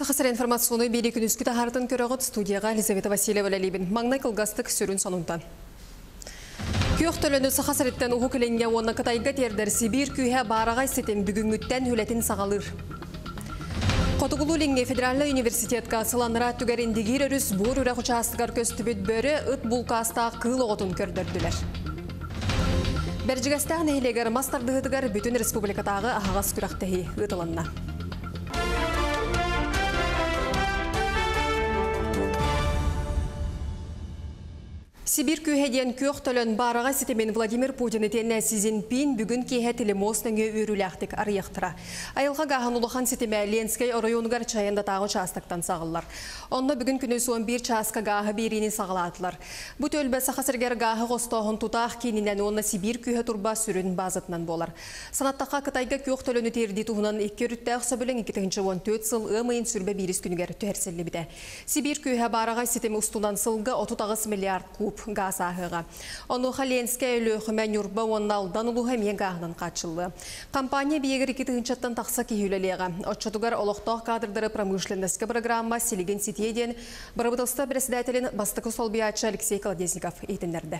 Сахасыр информационный бейді күнізгі тағартын көріғыт студияға Елизавета Васильева Ләлебін маңнай қылғастық сүрін сонунтан. Күйіқ төліні сахасыреттен ұғы кіленге онына қытайға тердер Сибир күйе барағай сетен бүгінгіттен үлетін сағалыр. Қотығылу ленге Федеральный университетка сыланыра түгеріндегер өріс бұр үрі құчастығар көстібіт бөрі ұт бұлқастақ қыл оғытын көрдірділер. Бәржігістіғін әйлегер мастардығытығар бүтін республикатағы ағағас күрақтығы ұтылынна. Сибир күйеден көк төлін бараға сетемен Владимир Путин етенне Сизинпин бүгін кейе телемосныңы өріләқтік арияқтыра. Айылға ғағын ұлыған сетеме Ленскай районығар чайында тағы частықтан сағылар. Онна бүгін күні соң бір часқа ғағы берені сағылатылар. Бұ төлбі сақасыргер ғағы ғостағын тұтақ кенінен онна Сибир күйе тұрба сүрін базытынан болар. Санаттаққа Қытайға көк төлін өтерді тұғынан 2-4 сөбілін 2-14 сыл ұмайын сүрбе беріс күнігер түхерселі біде. Сибир күйе бараға сетеме ұстынан сылғы 30 миллиард куб газ ағыға. Онуға Ленскай өліғімен үрбі онналдан ұлыға мен ғағынан қатшылы. Компания бейгір 2-чаттан тақса кейілелеға. Отчатугар олықтақ кадрдары промышленності программа Селеген Сетеден Барабытылста председателін бастықы солбиячы Алексей Колодезников етіндерді.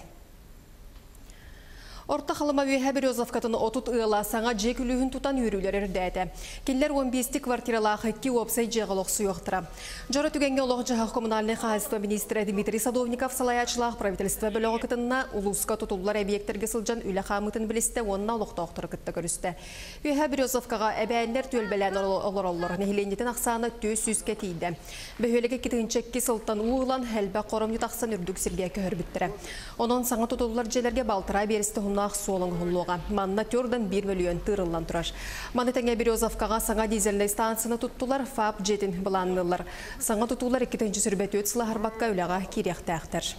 Орта қалыма өйе Березовкатын отут ұйыла саңа жек үлігін тұтан үйрілер үрдәді. Келлер 15 квартиралағы 2 опсай жағылық сұйықтыра. Жора түгенге олық жағақ коммунальный қағылыства министрі Дмитрий Садовников салаячылақ правительство бөлігі қытынына ұлысқа тұтылылар объекттерге сылжан үлі қамытын білісті онына олықта оқтыры күтті көрісті. Өйе Березовкаға әбәлілер төлбәлән олар нехелендетін ақсаны 400-ке тейді. Бөхелігі кетігіншекке сылттан ұғылан әлбә қорым ютақсан үрдік сірге көрбіттірі. Onun саңа тұтылылар желерге балтыра берісті Нақ солың ғылуға. Манна төрден 1 миллион тұрылан тұраш. Манетеңе Березовкаға саңа дизельный станцияны тұттылар, ФАП жетін бұланылар. Саңа тұтылар 2-ші сүрбәті өтсілі харбаққа өліға керекті әқтір.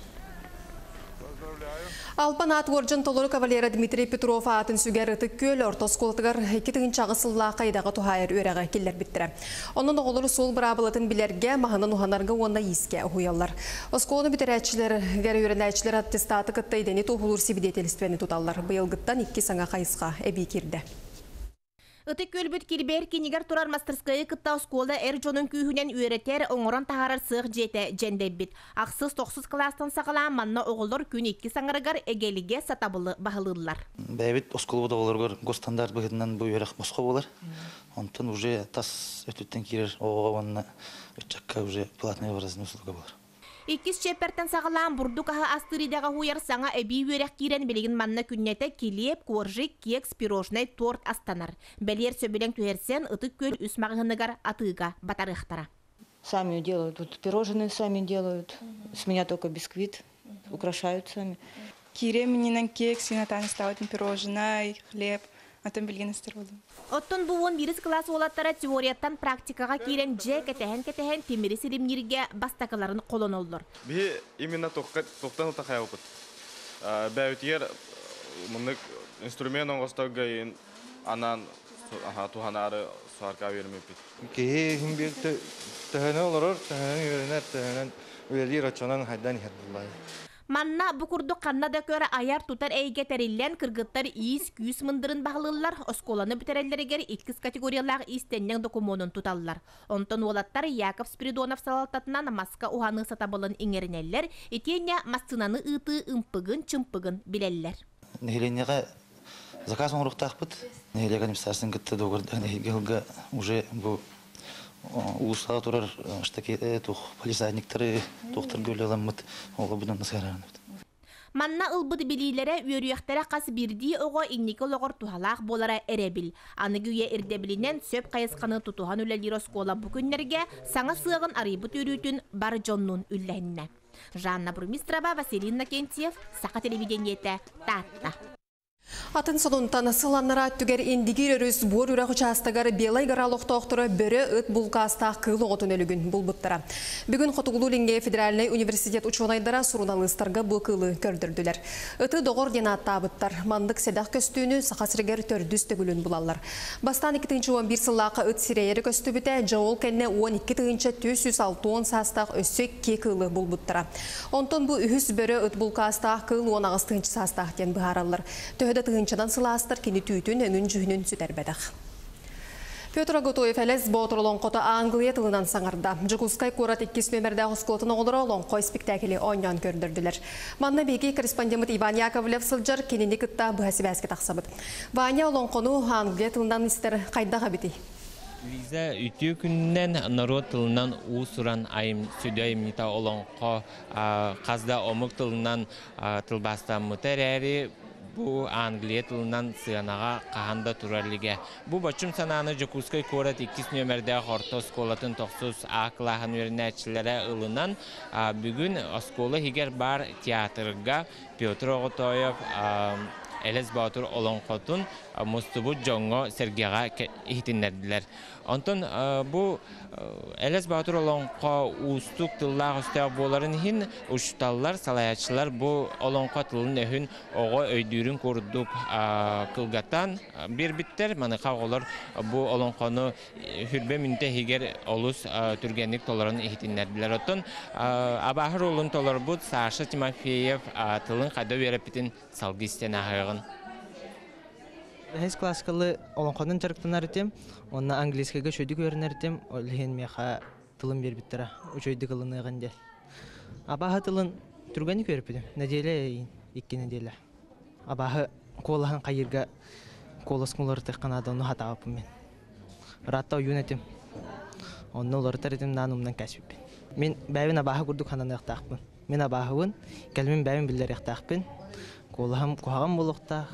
Алпан ат оржын толыры кавалера Дмитрий Петров атын сүгәріті көл ортосколтығар 2-ші ағысылла қайдағы тұхайыр өрәға келер біттірі. Оның оғылыр сол бірабылатын білерге мағынан ұғанарға онына еске ұғыялар. Осколыны бітерәтшілер, гәрі өрінәтшілер аттестаты қыттайдені тұғылыр себедетеліспені тұталар. Бұйылғыттан 2 саңа қайысқа әбей керді. Ыты көлбіт келбер кенегер тұрар мастерскайы кытта осколда әржонын күйінен үйретер оңыран тағарар сық жеті жәндәббіт. Ақсыз тоқсыз кластан сағалан манна оғылыр күн 2 саңырығар әгеліге сатабылы бағылылар. Бәйбіт осколы бұда оларғыр гостандарт бұғыдынан бұл үйерек босқа болар. Онтын уже тас өтіттен керер оға онына өтчакка уже платный образын ұсылға болар. 2 чепертен сағалан бұрдық аға астырыдағы хуяр саңа әбей өрек керен білеген манна күннеті келеп, коржик, кекс, пирожный, торт астанар. Бәлер сөбелен түхерсен ұтық көл үсмағығынығар атыға батарықтара. Сами делают, вот пирожные сами делают, с меня только бисквит, украшают сами. Киременинен кекс, инатан ставят пирожное, хлеб. Оттон буын бирис класс олаттара теорияттан практикаға керен же кәтәһен темірі сиримнерге бастакаларын қолын олдыр. Бі именно тоқтан ұтақай опыт. Бәуітер мұнық инструмент оңғыстауға анан туханары суарқа вермепет. Кейі хімбек тәхәні оларыр, тәхәні үйренер, тәхәнен үйелер açanan хайдан хәдділай. Манна бұқұрды қанна да көрі аяр тұтар әйге тәреллен кіргіттар иіс күйіс мындырын бағылылар, осколаны бүтереллерігер 2 категориялағы истеннен докумонын тұталылар. Онтын олаттар Яков Спиридонов салалтатынан маска уханы сатабылын еңерінеллер, етене масынаны ұты ұмпығын, чымпығын білеллер. Нехеленеға заказ оңырықтақ бұд. Нехелеға немістарсын күтті доғырды. Нехелеға уже бұл улустағы тұрар полисадниктары тоқтар көлі аламыд оғы бұдан насқарағын. Манна ылбыд білейлері өріяқтары қасы бірдей оғы иннекі лоғыр тухалақ болара әребіл. Аны күйе ердебілінен сөп қайысқаны тұтуған үләлер оскола бүкінлерге саңа сығын арибыт өрітін бар жонның үлләніне. Жанна Брумистрова, Василий Накентьев, Сақа телевидениеті, Татта. Атын сонунтан сыланнара түгер индигер өріс бұр үрі құчастығар белай ғаралықты оқтыры бірі ұт бұлқастақ қылы ғотын өлігін бұл бұттыра. Бүгін Қотығылу Ленге Федеральный университет учуанайдара сұруналыстарға бұл қылы көрдірділер. Үті доғыр денатта бұттар. Мандық седақ көстүүні сақасыргер төрдүс төгілін бұлалар. Бастан 2-11 сыллақы үт сирейері көсті біте жауыл кәнне 12-206 састақ өссек ке қылы бұл бұттыра. Онтон бұл үхіс бірі ұт бұлқастақ қылы 10 састақ ден бұғаралар. Түйді тығыншадан сыластыр кені түйтін өнін жүхінін сүтәрбәдіқ. Петр Агутоев әліз Ботыр Лонқоты Англия тылынан саңарда. Жығускай Курат 2 нөмірді ғұсколтын оғылыры Лонқой спектакелі ойнан көрдірділер. Манна беге корреспондент Иван Яковлев сылжар кенені күтті бұхасы бәске тақсабыд. Ваня Лонқону Англия тылынан істер қайдаға біті. Лиза үтü күннен народ тылынан усуран айым сөдәйім нита Лонқо қазда омық тылынан тылбастан мұтәрәрі bu Angliya tılından sığanağa qahanda turarliga. Bu başım sananı Jokускай Korat 2 nömerde Horto skolatın 9 A klahın öğrençilere ılınan bugün oskola higer bar teatrga Pyotr Ogotoyev Eles Batur Olonqotun Mustubu Jongo Sergeyga ihtinlerdiler. Ondan bu Eles Batur Olonqo ustuk tıllar üstəboların hin uçtallar salayaçılar bu Olonqo tılın ehün oğu öydürün kurduk kılgatan bir bitter manıqa olur bu Olonqonu hürbe münte higer olus türgenlik toların ihtinlerdiler. Ondan abahır olun tolar bu Sasha Timofeyev tılın qada verəpitin salgı istenağın. Hes klassikalı Olonqonun jarıqtanar etem, onna angliskaga şöydük öğrenер etem, olhen meha tılın berbittara, şöydük ılınığın del. Abaha tılın türgenik öğrepidim, nedele 2 nedele. Abaha kolahan qayırga kolaskunları tıqqanada onu hatağapım men. Ratta oyun etem, onu olarıtar etem nanumdan kəsbipin. Men bəvin abaha kurduk hananı ıqtaqpın. Men abahıvın, kelmin bəvin biller ıqtaqpın. Kolaham kuhağım boluqtaq.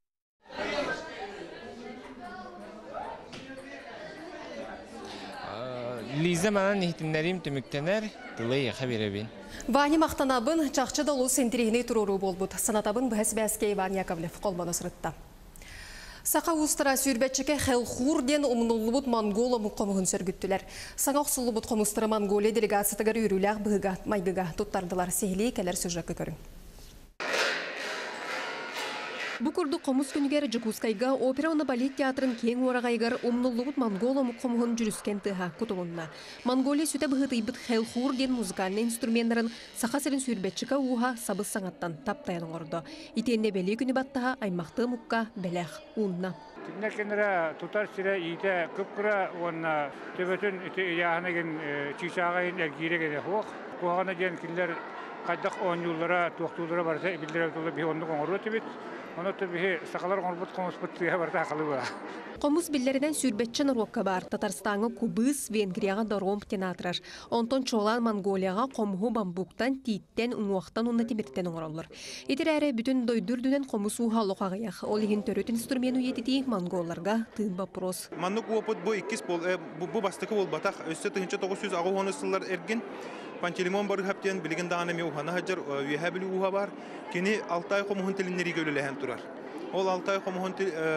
Liza manan ihtinlerim tümüktener, dılayı xabirebin. Vani maqtanabın çaqçı dolu sentirihini tururu bolbud. Sanatabın бұхас бәске Иван Яковлев қолбаны сұрытта. Сақа ұстыра сүйірбәтчіке Хелхур ден ұмынулыбыд Монгола мұққомығын сөргіттілер. Саңа ұқсылыбыд қомыстыры Монголия делегациятығар үйріләқ бұғыға, майгыға тұттардылар. Сехілей кәлер сөжіқі көрін. Бу курду комус күнігер Жокускайга опера оны балет театрын кең орағайгар омнуллубут Монгола мұққомығын жүріскен тыға кутуғынна. Монголия сүті бұғытыйбыт Хелхур ден музыкальный инструменттарын сақа сірін сүйірбетчіка уға сабыз саңаттан таптайын орды. Итенне бәлі күні баттаға аймақты мұққа бәләқ уынна. Тиннекенера тутар сире ите кыпкыра онна төбөтүн яһанеген чичагайын эргирегеде хок. Куагана ден киллер кайдак 10 жылдара токтулдара барса билдиреп толы бионду коңору тибит. Оны төбе сакалар коңорбут комуспут тия барда калыба. Комус биллеринен сүрбетчен рокка бар. Татарстанга Кубыз, Венгрияга Дором тенатрар. Онтон чолан Монголияга комуху бамбуктан титтен уңуактан унна тимиртен оңороллар. Итирәре бүтүн дойдурдунен комусу халыкагыяк. Ол игин төрөт инструменту етити монголларга тын вопрос. Манук опыт бу 2 бу бастыкы бол батак өссө 1900 агонусулар эрген. Пантелеймон бары хаптен билген даганы меухана хаҗар вехабили уха бар. Кини Алтай комухун тилиннери гөлөләһән турар. Ол Алтай комухун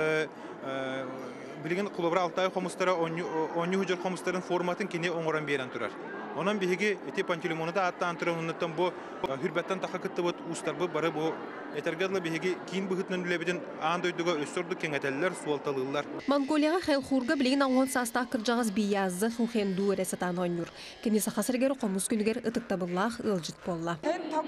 билген кулыбра Алтай комустара онню хуҗар комустарын форматын кини оңоран берен турар. Онан биһиги эти Пантелеймонда аттан турганнан бу хүрбәттән тахакытты бу устарбы бары бу этергәдле биһиги кин быгытнын үлебеден андойдуга өссөрдү кеңәтәлләр суалталылар. Монголияга Хелхурга билген аңгон саста кыржагыз биязы хухенду ресатан онюр. Кини сахасыргер комус күнүгер ытыктабыллах ылжыт болла.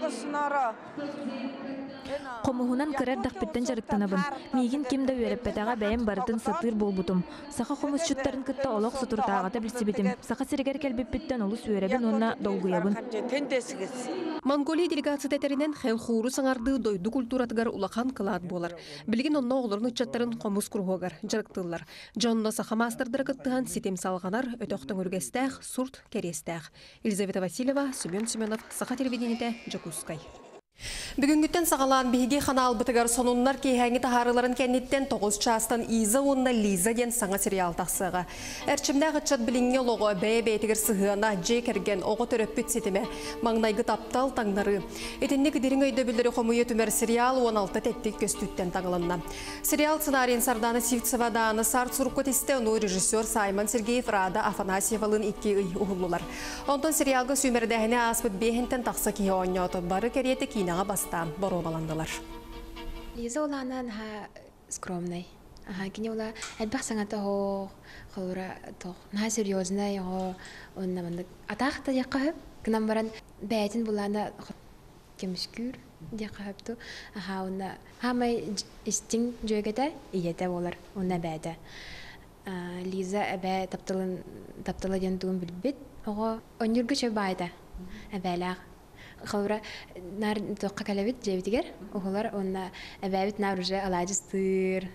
Комуһунан кырар дахпыттан жарыктанабын. Мигин кимде өрөппетага бәйем бардын сатыр болбутум. Саха комусчуттарын кытта олок сутуртаагата билсибитим. Саха сиргер келбиппиттен олус өрөбүн онна долгуябын. Монголия делегация тетеринен Хелхуру саңарды дойду культуратыгар улахан кылаат болар. Билген онна оғлорын үтчаттарын комус кургогар жарыктылар. Жонно саха мастырдыры кыттыган ситем салганар өтөктөн үргестех, сурт керестех. Елизавета Васильева, Семен Семенов, Саха телевидениете, Жокускай. Бүгінгіттен сағалан бейге қанал бұтығар сонунлар кейхәңі тахарыларын кәнеттен 9 частан Иза онна Лиза ден саңа сериал тақсыға. Әрчімді ғытчат біліңе лоғы бәй-бәйтігір сығына жей кәрген оғы төрөппіт сетіме маңнайғы таптал таңнары. Етінні кідерің өйді білдірі қомуе түмер сериал 16 тәттік көстүттен таңылынна. Сериал сценарийін Сарданы Сивцева даны Сарт Суркотисте оны режиссер Саймон Сергеев Рада Афанасьевалын 2 үй ұғылылар. Онтон сериалғы сүймердәхіне аспыт бейхінтен тақсы кейі ойнауты бары кәреті кинаға бастан боро баландылар. Лиза оланан скромный. Кини ола әлбәқ саңата хо холура тох. На серьезная его он наманда. Атахта яқып, кнам баран бәйтин булана кемшкүр яқыпту. Онна хамай истин жөгәдә иете болар. Онна бәйдә. Лиза әбә таптыла ден туын білбет. Оға онюргы чөп байда әбәләғ. Қалура нар тоққа кәләбет жебетігер. Оғылар онна әбәбет нар уже алайжыстыр.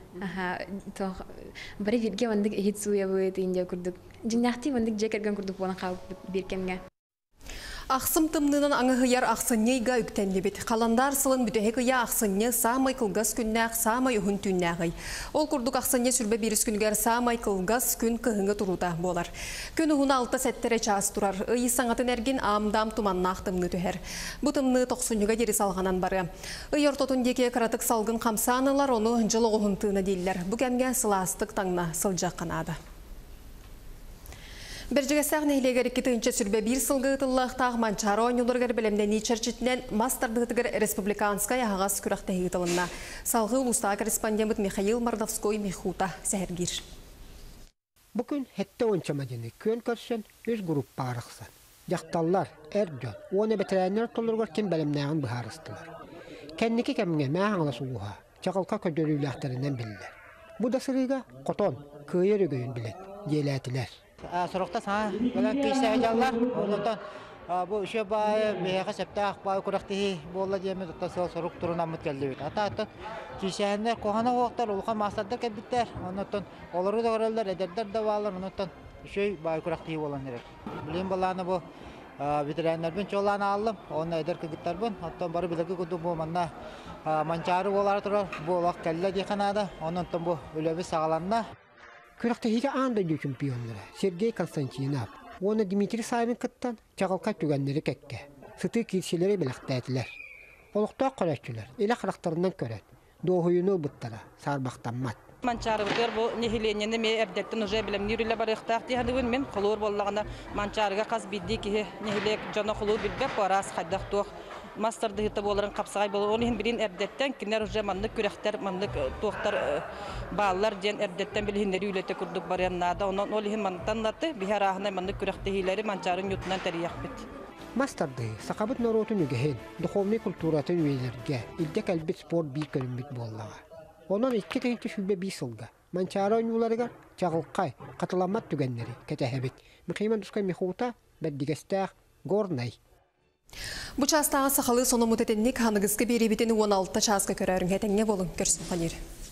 Бары бірге ондық ехет суя бұйт үйінде күрдік. Жинақти ондық жекерген күрдік болан қауып беркемге. Ақсым тымнынан аңығыяр ақсыннейға үктенлебет. Қаландар сылын бүтәхекія ақсынне самай қылғас күннәқ, самай ұхын түннәғый. Ол күрдік ақсынне сүрбе беріс күнгер самай қылғас күн қығыңы тұруда болар. Күн ұғына 6 сәттері час тұрар. Үйі саңатын әрген амдам туманнақ тымны түхер. Бұ тымны 90-ға дері салғанан бары. Үй ортотын деке қыратық салғын қамсанылар, оны жылы ұғын тыны дейлер. Бұ кәмге сыластық таңна сылжақ қанады. Біржігістәғін әйлегер 2-нче сүрбе бір сылғы ұтылықтағы манчары ойнулырғыр білімден ечерчетінен мастардығытығыр республиканскай ағас күріқті ұтылынна. Салғы ұлыстағы корреспондент Михаил Мордовской Михута сәйіргер. Бүгін хетті ончамадені көн көрсен өз группа арықсан. Жақталлар, әрден, оны бәтірәнер тұлырғыр кен бәлімнәғын бұхарыстылар. Кәннекі кәміңе мәғаңла сұлуға, чақылқа көдөріліқтарынан білдер. Бұ да сырыға қотон, көйер өгейін білет, еләтілер. Сұрықта саңа білін кейсәғі жаллар, оныптан бұл үші бай, бейеқі сәптәқ бай күріқтіғі болла дейміз, ұтта сыл сұрық тұрын амыт кәлді бет. Ата-аттан кейсәғіндер қоғана оқтар, ұлға мастардар кәбіттер, оныптан олары да көрелдер, әдердер да балар, оныптан үші бай күріқтіғі болан ерек. Білейін баланы бұл ветеринарбен чоланы алым, оны әдер кігіттарбын, оттан бары білігі күді бұл манна манчары болары тұрар, бұл оқ кәлі дейханады, оныптан бұл өлөбі сағаланна. Күріқтігі аңда дөй чемпионлары Сергей Константинов, оны Дмитрий Савин кыттан чағылқа түгенлері кәкке, сыты киршелері біліқті әтілер. Олықта қорәтшілер, елі қырақтарынан көрәт, доғыйыны бұттара, сарбақтанмат. Манчары бұдыр бұл нехиленені ме әбдеттін ұжай білім нүйрілі бар ұқтақ дейхандығын мен құлуыр болағына манчарыға қаз бидді кеге нехилек жана құлуыр білбек барас қайдақ тоқ. Мастарды хитті боларын қапсағай болу. Оның бірін әрдеттен кенер ұжа маңдық күректер, маңдық тоқтар балалар ден әрдеттен білігіндері үйлеті күрдік баряннада. Оның олығын маңдықтан даты бихар ағынай маңдық күректігілері манчарын ютынан тәрияқ бет. Мастарды сақабыт норотын үгіген, дұховны культуратын өйлерге, илдек әлбет спорт бей көрінбет боллаға. Onun 2 təhintə şübə bir sılga. Mançara oynularıgar, çağılqay, qatılanmat tügənləri, kətəhəbit. Mıqimən düskay Mihuta, bəddigəstəq, gornay. Bu çastağı saxalı sonu mütetenlik hanıgızgı beri bitini 16 çazga körərün hətəngə bolun. Görsün xanir.